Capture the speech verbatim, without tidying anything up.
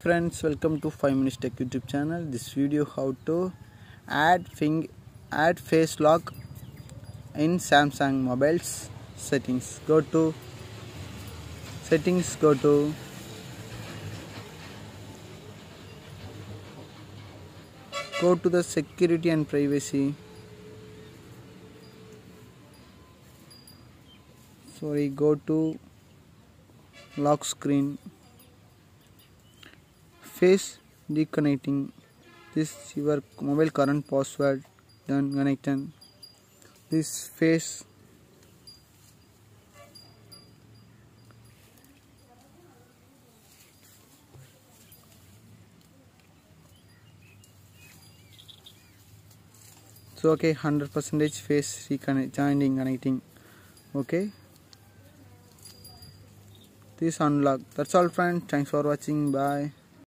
friends, welcome to five minutes tech YouTube channel. This video how to add fing add face lock in Samsung mobiles settings. Go to settings, go to go to the security and privacy. Sorry, go to lock screen. Face deconnecting. This your mobile current password. Done connecting. This face so okay, one hundred percent face reconnect joining connecting. Okay, this unlock. That's all friends, thanks for watching. Bye.